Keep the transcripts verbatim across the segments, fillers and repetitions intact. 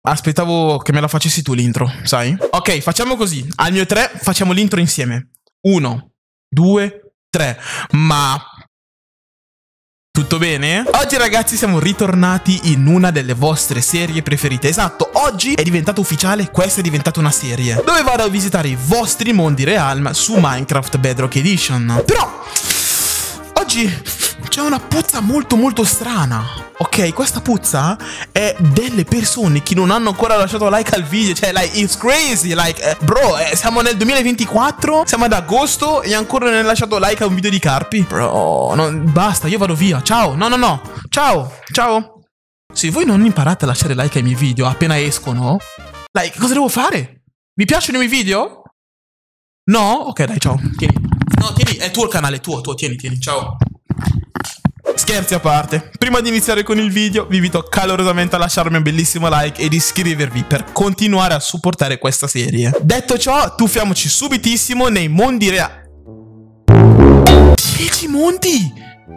Aspettavo che me la facessi tu l'intro, sai? Ok, facciamo così. Al mio tre facciamo l'intro insieme. Uno, due, tre. Ma... tutto bene? Oggi ragazzi siamo ritornati in una delle vostre serie preferite. Esatto, oggi è diventato ufficiale, questa è diventata una serie dove vado a visitare i vostri mondi Realm su Minecraft Bedrock Edition. Però oggi c'è una puzza molto molto strana. Ok, questa puzza è delle persone che non hanno ancora lasciato like al video. Cioè, like, it's crazy. Like, eh, bro, eh, siamo nel duemilaventiquattro, siamo ad agosto e ancora non hai lasciato like a un video di Carpi. Bro, no, basta, io vado via. Ciao, no, no, no. Ciao, ciao. Se voi non imparate a lasciare like ai miei video appena escono, like, cosa devo fare? Vi piacciono i miei video? No? Ok, dai, ciao. Tieni. No, tieni, è tuo il canale, è tuo, tuo, tieni, tieni, ciao. Scherzi a parte, prima di iniziare con il video vi invito calorosamente a lasciarmi un bellissimo like ed iscrivervi per continuare a supportare questa serie. Detto ciò, tuffiamoci subitissimo nei mondi reali. dieci mondi!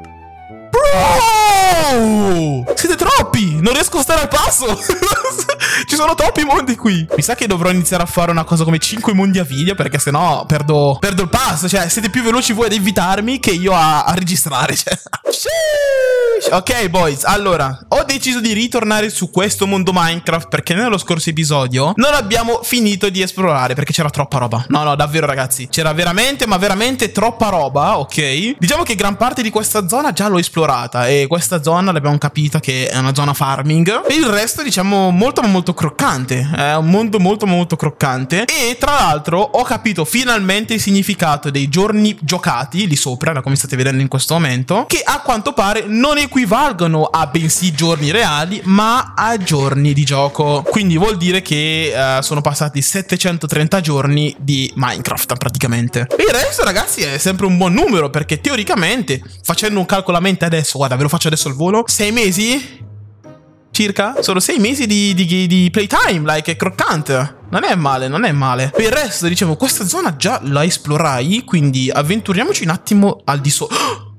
Bro! Siete troppi! Non riesco a stare al passo! Ci sono troppi mondi qui! Mi sa che dovrò iniziare a fare una cosa come cinque mondi a video, perché sennò perdo, perdo il passo. Cioè, siete più veloci voi ad invitarmi che io a, a registrare. Cioè. Ok boys, allora ho deciso di ritornare su questo mondo Minecraft perché nello scorso episodio non abbiamo finito di esplorare perché c'era troppa roba. No no, davvero ragazzi, c'era veramente ma veramente troppa roba, ok? Diciamo che gran parte di questa zona già l'ho esplorata e questa zona l'abbiamo capita che è una zona farming. E il resto diciamo molto ma molto croccante. È un mondo molto molto croccante. E tra l'altro ho capito finalmente il significato dei giorni giocati lì sopra, da come state vedendo in questo momento, che a quanto pare non equivalgono a bensì giorni reali ma a giorni di gioco. Quindi vuol dire che uh, sono passati settecentotrenta giorni di Minecraft praticamente. E il resto ragazzi è sempre un buon numero perché teoricamente, facendo un calcolo a mente adesso, guarda ve lo faccio adesso al volo, sei mesi circa, sono sei mesi di, di, di playtime, like è croccante. Non è male, non è male. Per il resto diciamo questa zona già la esplorai, quindi avventuriamoci un attimo al di sopra.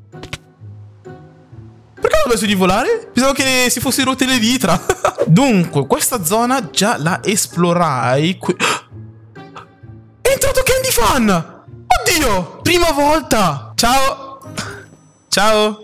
Perché ho smesso di volare? Pensavo che si fossero rotte le dita. Dunque, questa zona già la esplorai. È entrato Candy Fan! Oddio! Prima volta! Ciao! Ciao!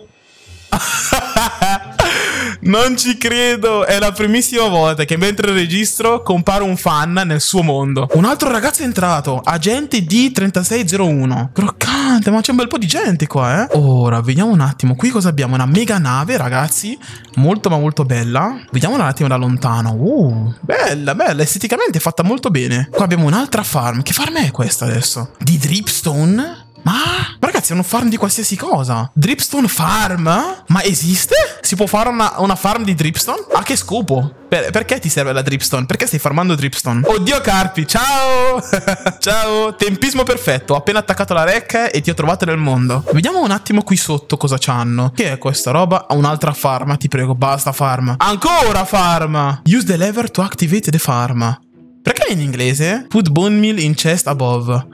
Non ci credo, è la primissima volta che mentre registro compare un fan nel suo mondo. Un altro ragazzo è entrato, agente D trentasei zero uno. Croccante, ma c'è un bel po' di gente qua, eh. Ora, vediamo un attimo, qui cosa abbiamo? Una mega nave, ragazzi, molto ma molto bella. Vediamola un attimo da lontano. Uh, bella, bella, esteticamente fatta molto bene. Qua abbiamo un'altra farm. Che farm è questa adesso? Di dripstone? Ma ragazzi è un farm di qualsiasi cosa. Dripstone farm? Ma esiste? Si può fare una, una farm di dripstone? A che scopo? Per, perché ti serve la dripstone? Perché stai farmando dripstone? Oddio Carpi, ciao! Ciao! Tempismo perfetto, ho appena attaccato la rec e ti ho trovato nel mondo. Vediamo un attimo qui sotto cosa c'hanno. Che è questa roba? Un'altra farm, ti prego, basta farm. Ancora farm! Use the lever to activate the farm. Perché è in inglese? Put bone meal in chest above.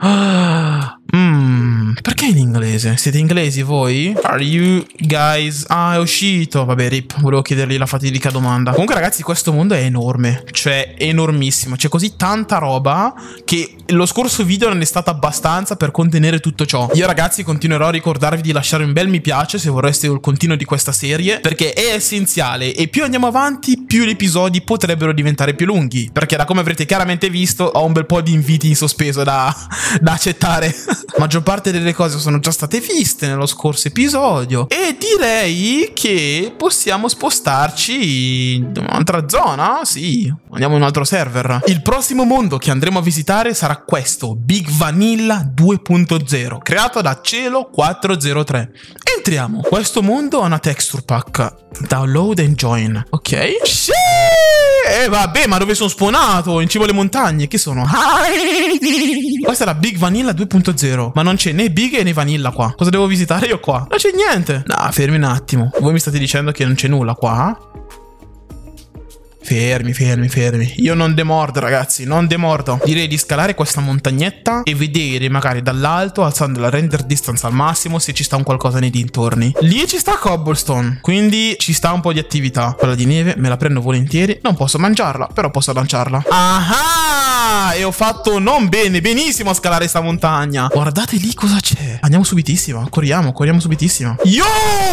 Mmm, perché in inglese? Siete inglesi voi? Are you guys... Ah, è uscito. Vabbè, rip, volevo chiedergli la fatidica domanda. Comunque ragazzi, questo mondo è enorme. Cioè, enormissimo. C'è così tanta roba che lo scorso video non è stato abbastanza per contenere tutto ciò. Io ragazzi continuerò a ricordarvi di lasciare un bel mi piace se vorreste il continuo di questa serie, perché è essenziale e più andiamo avanti più gli episodi potrebbero diventare più lunghi, perché da come avrete chiaramente visto ho un bel po' di inviti in sospeso da, da accettare. Maggior parte delle cose sono già state viste nello scorso episodio e direi che possiamo spostarci in un'altra zona. Sì, andiamo in un altro server. Il prossimo mondo che andremo a visitare sarà questo, Big Vanilla due punto zero, creato da Cielo quattrocentotre. Entriamo. Questo mondo ha una texture pack. Download and join. Ok. Sì! Eh vabbè, ma dove sono spawnato? In cima alle montagne. Che sono? Questa è la Big Vanilla due punto zero. Ma non c'è né Big né Vanilla qua. Cosa devo visitare io qua? Non c'è niente. No, fermi un attimo. Voi mi state dicendo che non c'è nulla qua? Fermi, fermi, fermi. Io non demordo, ragazzi, non demordo. Direi di scalare questa montagnetta e vedere magari dall'alto, alzando la render distance al massimo, se ci sta un qualcosa nei dintorni. Lì ci sta cobblestone, quindi ci sta un po' di attività. Quella di neve me la prendo volentieri. Non posso mangiarla, però posso lanciarla. Ah! E ho fatto non bene, benissimo a scalare sta montagna. Guardate lì cosa c'è. Andiamo subitissimo, corriamo, corriamo subitissimo. Yo!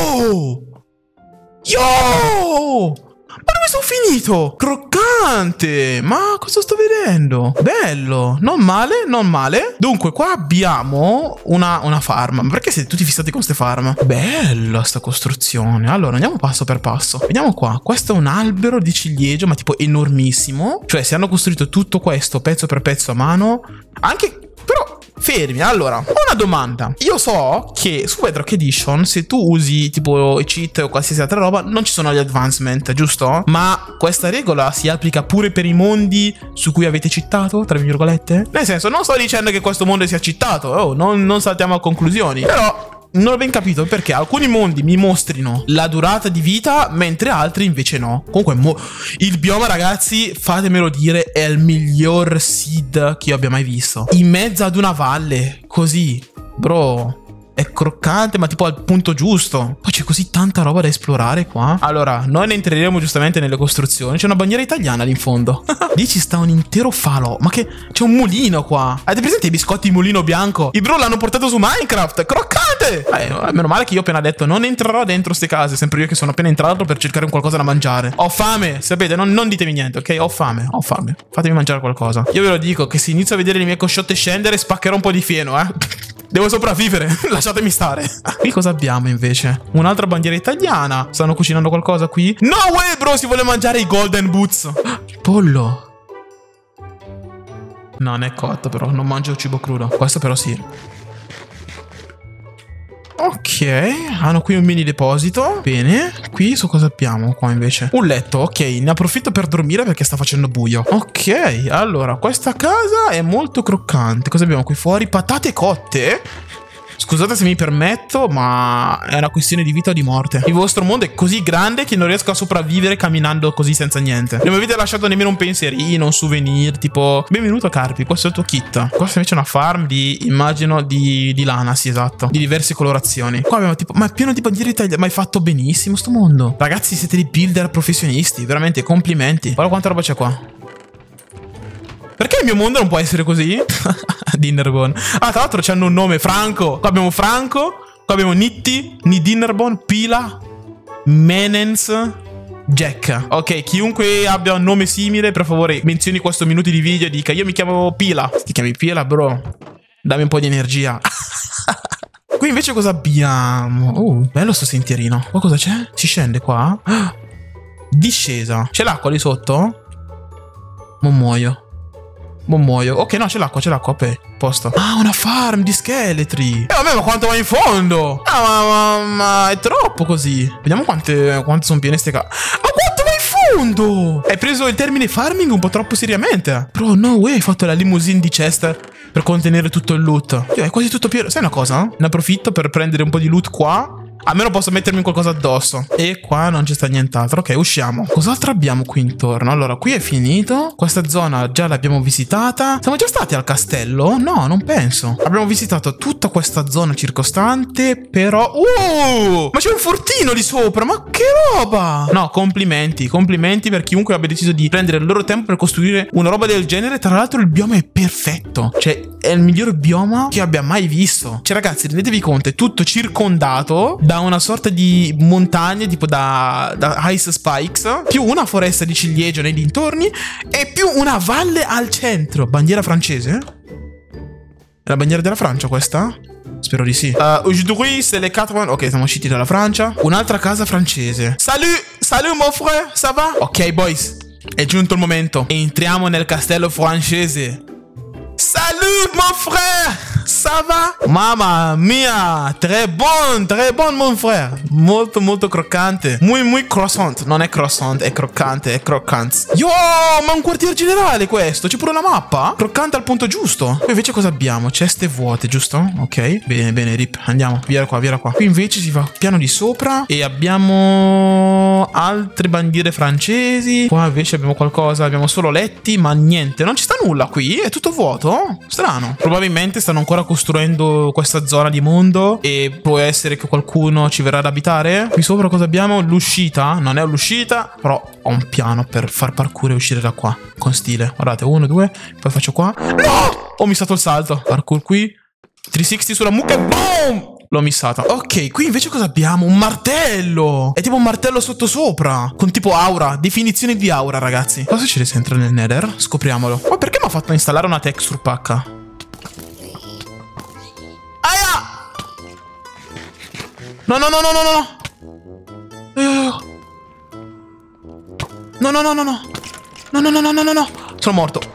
Yo! Ma dove sono finito? Croccante! Ma cosa sto vedendo? Bello! Non male, non male. Dunque, qua abbiamo una, una farm. Ma perché siete tutti fissati con queste farm? Bella sta costruzione. Allora, andiamo passo per passo. Vediamo qua. Questo è un albero di ciliegio, ma tipo enormissimo. Cioè, se hanno costruito tutto questo pezzo per pezzo a mano. Anche... Però... Fermi, allora, una domanda. Io so che su Bedrock Edition, se tu usi tipo i cheat o qualsiasi altra roba, non ci sono gli advancement, giusto? Ma questa regola si applica pure per i mondi su cui avete cheatato, tra virgolette? Nel senso, non sto dicendo che questo mondo sia cheatato, oh, non, non saltiamo a conclusioni. Però... non ho ben capito perché alcuni mondi mi mostrino la durata di vita, mentre altri invece no. Comunque, mo il bioma, ragazzi, fatemelo dire, è il miglior seed che io abbia mai visto. In mezzo ad una valle, così, bro... È croccante, ma tipo al punto giusto. Poi c'è così tanta roba da esplorare qua. Allora, noi ne entreremo giustamente nelle costruzioni. C'è una bandiera italiana lì in fondo. Lì ci sta un intero falò. Ma che... c'è un mulino qua. Avete presente i biscotti mulino bianco? I bro l'hanno portato su Minecraft. Croccante! Eh, meno male che io ho appena detto non entrerò dentro ste case. Sempre io che sono appena entrato per cercare un qualcosa da mangiare. Ho fame. Sapete, non, non ditemi niente, ok? Ho fame, ho fame. Fatemi mangiare qualcosa. Io ve lo dico che se inizio a vedere le mie cosciotte scendere, spaccherò un po' di fieno, eh. Devo sopravvivere, lasciatemi stare. Qui cosa abbiamo invece? Un'altra bandiera italiana. Stanno cucinando qualcosa qui? No way, bro, si vuole mangiare i golden boots. Pollo. No, non è cotto però, non mangio cibo crudo. Questo però sì. Ok, hanno qui un mini deposito. Bene, qui su cosa abbiamo qua invece? Un letto, ok, ne approfitto per dormire perché sta facendo buio. Ok, allora, questa casa è molto croccante. Cosa abbiamo qui fuori? Patate cotte? Scusate se mi permetto, ma è una questione di vita o di morte. Il vostro mondo è così grande che non riesco a sopravvivere camminando così senza niente. Non mi avete lasciato nemmeno un pensierino, un souvenir, tipo... Benvenuto Carpi, questo è il tuo kit. Questa invece è una farm di, immagino, di, di lana, sì, esatto. Di diverse colorazioni. Qua abbiamo tipo... Ma è pieno di bandiere italiane, ma hai fatto benissimo sto mondo. Ragazzi, siete dei builder professionisti, veramente, complimenti. Guarda quanta roba c'è qua. Perché il mio mondo non può essere così? Dinnerbone. Ah, tra l'altro c'hanno un nome, Franco. Qua abbiamo Franco. Qua abbiamo Nitti, Nidinnerbone, Pila, Menens, Jack. Ok, chiunque abbia un nome simile, per favore, menzioni questo minuto di video e dica: io mi chiamo Pila. Ti chiami Pila, bro? Dammi un po' di energia. Qui invece cosa abbiamo? Oh, bello sto sentierino. Qua cosa c'è? Si scende qua? Discesa. C'è l'acqua lì sotto? Non muoio. Non muoio. Ok, no, c'è l'acqua, c'è l'acqua. Ok, posto. Ah, una farm di scheletri. Eh, vabbè, ma quanto va in fondo? Ah, ma, ma, ma è troppo così. Vediamo quante, quante sono piene ste case. Ma quanto va in fondo? Hai preso il termine farming un po' troppo seriamente. Bro, no way, hai fatto la limousine di Chester per contenere tutto il loot. Cioè, è quasi tutto pieno. Sai una cosa? Ne approfitto per prendere un po' di loot qua. Almeno posso mettermi qualcosa addosso. E qua non ci sta nient'altro. Ok, usciamo. Cos'altro abbiamo qui intorno? Allora, qui è finito. Questa zona già l'abbiamo visitata. Siamo già stati al castello? No, non penso. Abbiamo visitato tutta questa zona circostante. Però... Uh! Ma c'è un fortino lì sopra. Ma che roba! No, complimenti. Complimenti per chiunque abbia deciso di prendere il loro tempo per costruire una roba del genere. Tra l'altro il bioma è perfetto. Cioè, è il miglior bioma che abbia mai visto. Cioè, ragazzi, rendetevi conto, è tutto circondato da una sorta di montagne tipo da, da Ice Spikes, più una foresta di ciliegio nei dintorni e più una valle al centro. Bandiera francese? È la bandiera della Francia questa? Spero di sì. uh, Aujourd'hui c'est les quatre... Ok, siamo usciti dalla Francia. Un'altra casa francese. Salut, salut mon frère, ça va? Ok boys, è giunto il momento. Entriamo nel castello francese. Salut mon frère, ça ça va? Mamma mia, très bon, très bon mon frère. Molto molto croccante. Muy muy croissant. Non è croissant, è croccante, è croccante. Yo, ma un quartier generale questo. C'è pure una mappa? Croccante al punto giusto. Poi invece cosa abbiamo? Ceste vuote, giusto? Ok, bene, bene, rip. Andiamo, via da qua, via da qua. Qui invece si va piano di sopra e abbiamo altre bandiere francesi. Qua invece abbiamo qualcosa, abbiamo solo letti, ma niente. Non ci sta nulla qui, è tutto vuoto. Strano. Probabilmente stanno ancora costruendo questa zona di mondo e può essere che qualcuno ci verrà ad abitare. Qui sopra cosa abbiamo? L'uscita. Non è l'uscita, però ho un piano per far parkour e uscire da qua con stile. Guardate, uno, due, poi faccio qua. No! Ho missato il salto. Parkour qui. trecentosessanta sulla mucca e boom! L'ho missata. Ok, qui invece cosa abbiamo? Un martello. È tipo un martello sottosopra. Con tipo aura. Definizione di aura, ragazzi. Cosa succede se entra nel nether? Scopriamolo. Ma perché mi ha fatto installare una texture pack? Aia! No, no, no, no, no, no. No, no, no, no, no. No, no, no, no, no, no, no. Sono morto.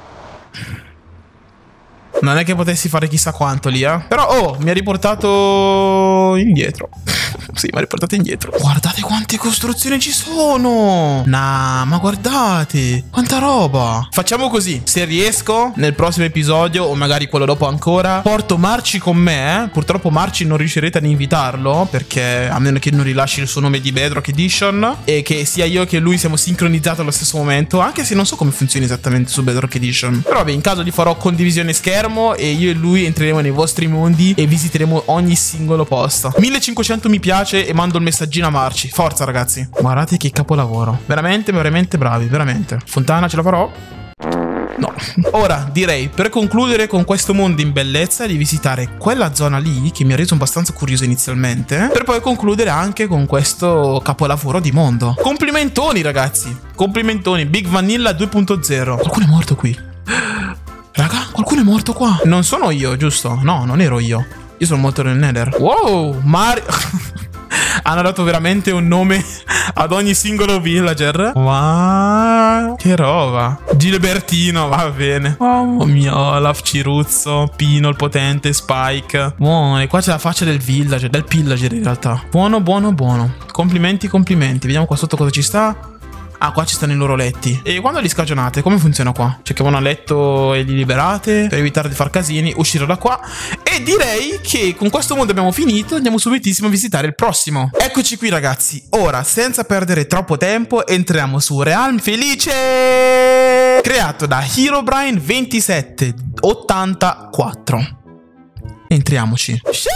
Non è che potessi fare chissà quanto lì, eh. Però, oh, mi ha riportato indietro. Sì, mi ha riportato indietro. Guardate quante costruzioni ci sono. Nah, ma guardate. Quanta roba. Facciamo così. Se riesco, nel prossimo episodio, o magari quello dopo ancora, porto Marci con me. Purtroppo Marci non riuscirete ad invitarlo, perché a meno che non rilasci il suo nome di Bedrock Edition e che sia io che lui siamo sincronizzati allo stesso momento. Anche se non so come funzioni esattamente su Bedrock Edition. Però vabbè, in caso li farò condivisione schermo e io e lui entreremo nei vostri mondi e visiteremo ogni singolo posto. millecinquecento mi piace e mando il messaggino a Marci. Forza ragazzi. Guardate che capolavoro. Veramente, veramente bravi, veramente. Fontana ce la farò? No. Ora direi, per concludere con questo mondo in bellezza, di visitare quella zona lì che mi ha reso abbastanza curioso inizialmente, per poi concludere anche con questo capolavoro di mondo. Complimentoni ragazzi. Complimentoni. Big Vanilla due punto zero. Qualcuno è morto qui. Raga, qualcuno è morto qua. Non sono io, giusto? No, non ero io. Io sono morto nel nether. Wow, Mario. Hanno dato veramente un nome ad ogni singolo villager. Wow, che roba. Gilbertino, va bene. Mamma mia, Olaf, Ciruzzo, Pino il potente, Spike. Buono, e qua c'è la faccia del villager, del pillager in realtà. Buono, buono, buono. Complimenti, complimenti. Vediamo qua sotto cosa ci sta. Ah, qua ci stanno i loro letti. E quando li scagionate, come funziona qua? Cioè che vanno a letto e li liberate per evitare di far casini, uscire da qua. E direi che con questo mondo abbiamo finito. Andiamo subitissimo a visitare il prossimo. Eccoci qui ragazzi. Ora, senza perdere troppo tempo, entriamo su Realm Felice, creato da Herobrine ventisette ottantaquattro. Entriamoci.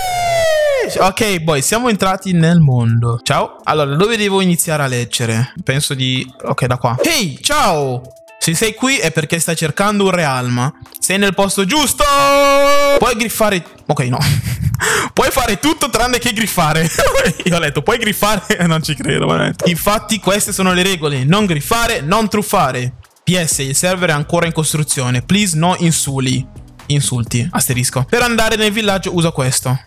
Ok, boy, siamo entrati nel mondo. Ciao. Allora, dove devo iniziare a leggere? Penso di... Ok, da qua. Ehi, ciao! Se sei qui è perché stai cercando un realm. Sei nel posto giusto! Puoi griffare... Ok, no. Puoi fare tutto tranne che griffare. Io ho letto, puoi griffare? Non ci credo, veramente. Infatti, queste sono le regole. Non griffare, non truffare. P S, il server è ancora in costruzione. Please, no insuli. Insulti, asterisco. Per andare nel villaggio uso questo.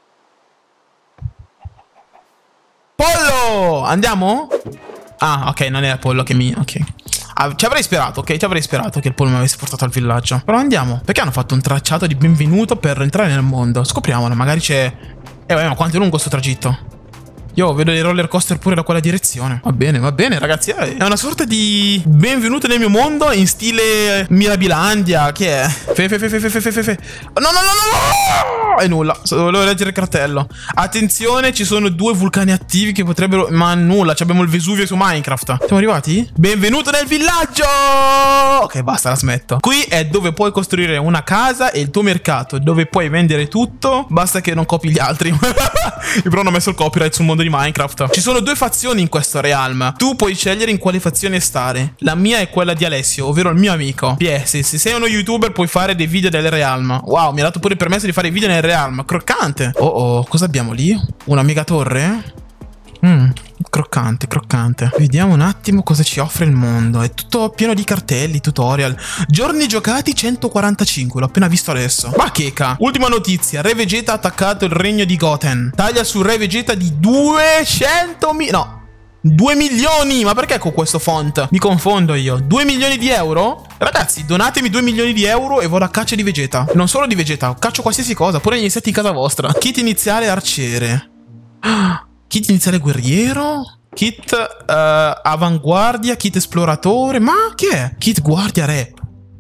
Pollo! Andiamo? Ah, ok, non era Pollo che mi... Ok. Ah, ci avrei sperato, ok? Ci avrei sperato che il pollo mi avesse portato al villaggio. Però andiamo. Perché hanno fatto un tracciato di benvenuto per entrare nel mondo? Scopriamolo, magari c'è... Eh, vabbè, ma quanto è lungo sto tragitto? Io vedo i roller coaster pure da quella direzione. Va bene, va bene, ragazzi. È una sorta di benvenuto nel mio mondo in stile Mirabilandia. Che è? Fe, fe, fe, fe, fe, fe, fe, fe. No, no, no, no, no! E nulla. Volevo leggere il cartello. Attenzione, ci sono due vulcani attivi che potrebbero... Ma nulla, abbiamo il Vesuvio su Minecraft. Siamo arrivati? Benvenuto nel villaggio! Ok, basta, la smetto. Qui è dove puoi costruire una casa e il tuo mercato, dove puoi vendere tutto. Basta che non copi gli altri. Però non ho messo il copyright sul mondo di Minecraft. Ci sono due fazioni in questo realm. Tu puoi scegliere in quale fazione stare. La mia è quella di Alessio, ovvero il mio amico. P S, se sei uno youtuber puoi fare dei video del realm. Wow, mi ha dato pure il permesso di fare video nel realm. Croccante. Oh oh, cosa abbiamo lì? Una mega torre? Mmm, croccante, croccante. Vediamo un attimo cosa ci offre il mondo. È tutto pieno di cartelli, tutorial. Giorni giocati centoquarantacinque, l'ho appena visto adesso. Ma checa. Ultima notizia, Re Vegeta ha attaccato il regno di Goten. Taglia su Re Vegeta di duecentomila... No, due milioni! Ma perché con questo font? Mi confondo io. due milioni di euro? Ragazzi, donatemi due milioni di euro e vado a caccia di Vegeta. Non solo di Vegeta, caccio qualsiasi cosa, pure gli insetti in casa vostra. Kit iniziale arciere. Kit iniziale guerriero. Kit uh, avanguardia, kit esploratore. Ma che è? Kit guardia re.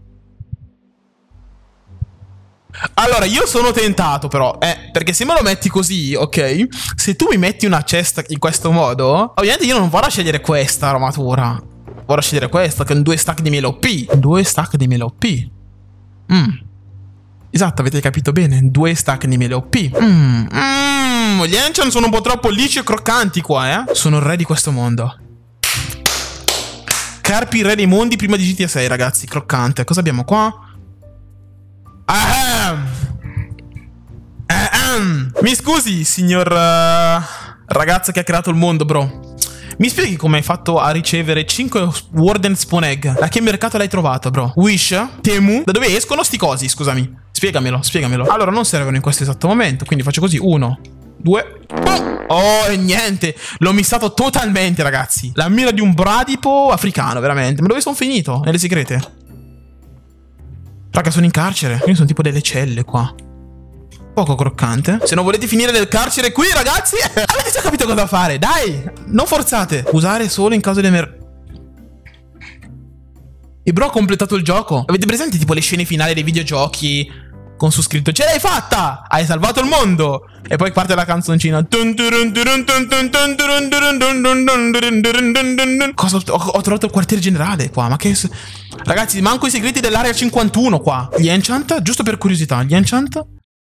Allora, io sono tentato però, eh, perché se me lo metti così, ok? Se tu mi metti una cesta in questo modo, ovviamente io non vado a scegliere questa armatura. Vado a scegliere questa, con due stack di miele O P. Due stack di miele O P. Mm. Esatto, avete capito bene. Due stack di miele O P. Mm. Mm. Gli enchant sono un po' troppo lisci e croccanti qua, eh? Sono il re di questo mondo. Carpi, re dei mondi prima di G T A sei, ragazzi. Croccante. Cosa abbiamo qua? Ahem. Ahem. Mi scusi, signor uh, ragazzo che ha creato il mondo, bro. Mi spieghi come hai fatto a ricevere cinque Warden Spawn Egg? Da che mercato l'hai trovato, bro? Wish? Temu? Da dove escono sti cosi, scusami? Spiegamelo, spiegamelo. Allora, non servono in questo esatto momento, quindi faccio così. Uno, due... Oh, e niente. L'ho missato totalmente, ragazzi. La mira di un bradipo africano, veramente. Ma dove sono finito? Nelle segrete? Raga, sono in carcere. Io sono tipo delle celle qua. Poco croccante. Se non volete finire nel carcere qui, ragazzi, avete già capito cosa fare. Dai, non forzate. Usare solo in caso di emer... E bro, ho completato il gioco. Avete presente tipo le scene finali dei videogiochi con su scritto ce l'hai fatta, hai salvato il mondo. E poi parte la canzoncina. Cosa? Ho, ho trovato il quartier generale qua. Ma che... Ragazzi, manco i segreti dell'area cinquantuno qua. Gli enchant, giusto per curiosità, gli enchant?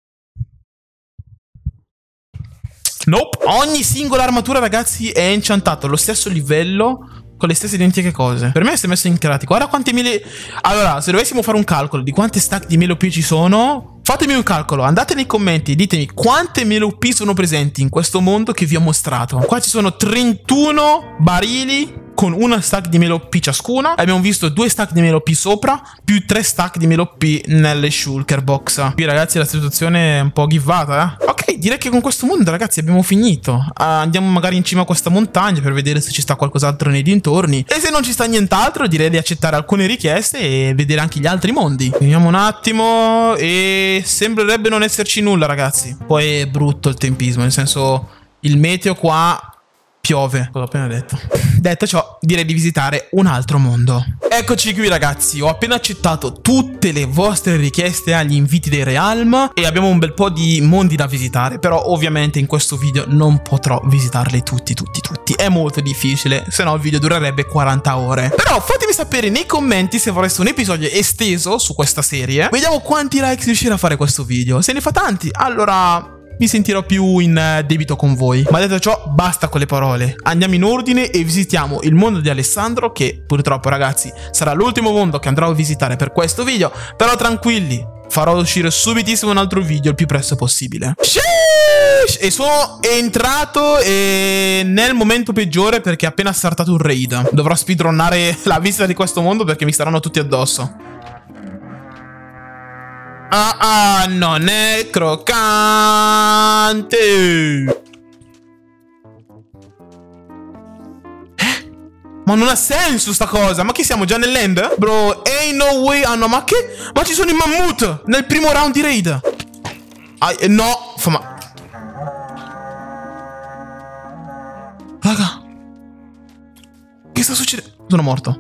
Nope. Ogni singola armatura, ragazzi, è enchantato allo stesso livello, con le stesse identiche cose. Per me si è messo in creati. Guarda quante mele... Allora, se dovessimo fare un calcolo di quante stack di mele O P ci sono, fatemi un calcolo. Andate nei commenti e ditemi quante mele O P sono presenti in questo mondo che vi ho mostrato. Qua ci sono trentuno barili con una stack di mele O P ciascuna. Abbiamo visto due stack di mele O P sopra, più tre stack di mele O P nelle shulker box. Qui, ragazzi, la situazione è un po' givata, eh. Ok, direi che con questo mondo, ragazzi, abbiamo finito. uh, Andiamo magari in cima a questa montagna per vedere se ci sta qualcos'altro nei dintorni. E se non ci sta nient'altro, direi di accettare alcune richieste e vedere anche gli altri mondi. Vediamo un attimo. E sembrerebbe non esserci nulla, ragazzi. Poi è brutto il tempismo, nel senso, il meteo qua piove. L'ho appena detto. Detto ciò, direi di visitare un altro mondo. Eccoci qui, ragazzi. Ho appena accettato tutte le vostre richieste agli inviti dei Realm e abbiamo un bel po' di mondi da visitare. Però ovviamente in questo video non potrò visitarli tutti, tutti, tutti. È molto difficile, se no il video durerebbe quaranta ore. Però fatemi sapere nei commenti se vorreste un episodio esteso su questa serie. Vediamo quanti likes riuscirà a fare questo video. Se ne fa tanti, allora mi sentirò più in debito con voi. Ma detto ciò, basta con le parole. Andiamo in ordine e visitiamo il mondo di Alessandro, che purtroppo, ragazzi, sarà l'ultimo mondo che andrò a visitare per questo video. Però tranquilli, farò uscire subitissimo un altro video il più presto possibile. Sheesh! E sono entrato e nel momento peggiore, perché ho appena startato un raid. Dovrò speedrunnare la visita di questo mondo perché mi staranno tutti addosso. Ah ah, non è croccante. Eh? Ma non ha senso sta cosa. Ma che siamo già nell'end? Bro, ain't no way. Ah no, ma che? Ma ci sono i mammut nel primo round di raid. Ah, eh, no. Fa ma... Raga, che sta succedendo? Sono morto.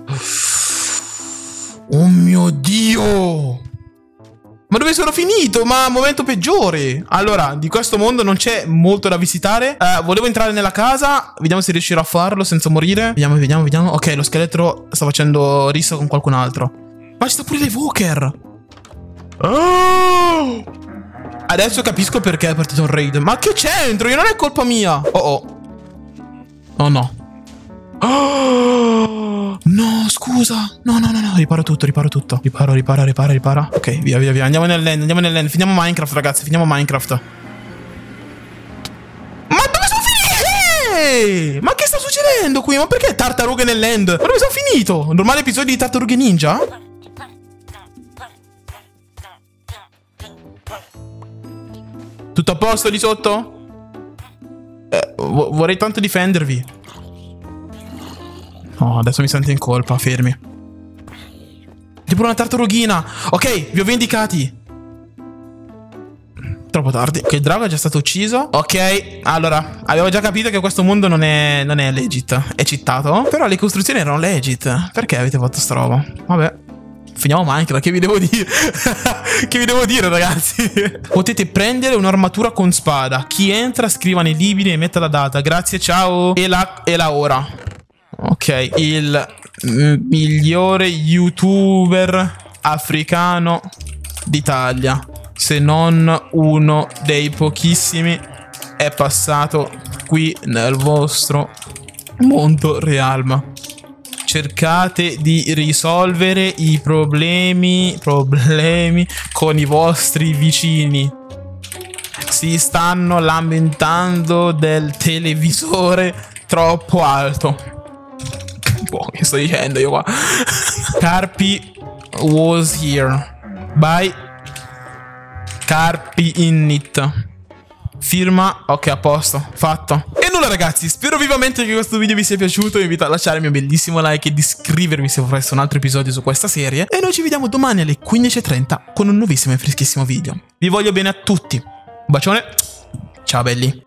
Oh mio Dio. Ma dove sono finito? Ma momento peggiore. Allora, di questo mondo non c'è molto da visitare. uh, Volevo entrare nella casa. Vediamo se riuscirò a farlo senza morire. Vediamo, vediamo, vediamo. Ok, lo scheletro sta facendo rissa con qualcun altro. Ma ci sta pure l'evoker. Oh! Adesso capisco perché è partito un raid. Ma che c'entro? Io non è colpa mia. Oh oh. Oh no. Oh, no, scusa. No, no, no, no. Riparo tutto, riparo tutto. Riparo, ripara, ripara, ripara. Ok, via, via, via. Andiamo nell'end, andiamo nell'end. Finiamo Minecraft, ragazzi. Finiamo Minecraft. Ma dove sono finito? Ehi! Ma che sta succedendo qui? Ma perché tartarughe nell'end? Ma dove sono finito? Normale episodio di Tartarughe Ninja? Tutto a posto lì sotto? Eh, vorrei tanto difendervi. Oh, adesso mi sento in colpa, fermi. Tipo una tartarughina. Ok, vi ho vendicati. Troppo tardi. Ok, il drago è già stato ucciso. Ok, allora, avevo già capito che questo mondo non è, non è legit. È cheatato. Però le costruzioni erano legit. Perché avete fatto sta roba? Vabbè. Finiamo Minecraft, che vi devo dire? Che vi devo dire, ragazzi? Potete prendere un'armatura con spada. Chi entra scriva nei libri e metta la data. Grazie, ciao. E la, e la ora. Ok, il migliore youtuber africano d'Italia, se non uno dei pochissimi, è passato qui nel vostro mondo realm. Cercate di risolvere i problemi, problemi con i vostri vicini. Si stanno lamentando del televisore troppo alto. Boh, che sto dicendo io qua? Carpi was here. By Carpi Innit. Firma. Ok, a posto. Fatto. E nulla, ragazzi, spero vivamente che questo video vi sia piaciuto. Vi invito a lasciare il mio bellissimo like e di iscrivervi se vorreste un altro episodio su questa serie. E noi ci vediamo domani alle quindici e trenta con un nuovissimo e freschissimo video. Vi voglio bene a tutti. Un bacione. Ciao belli.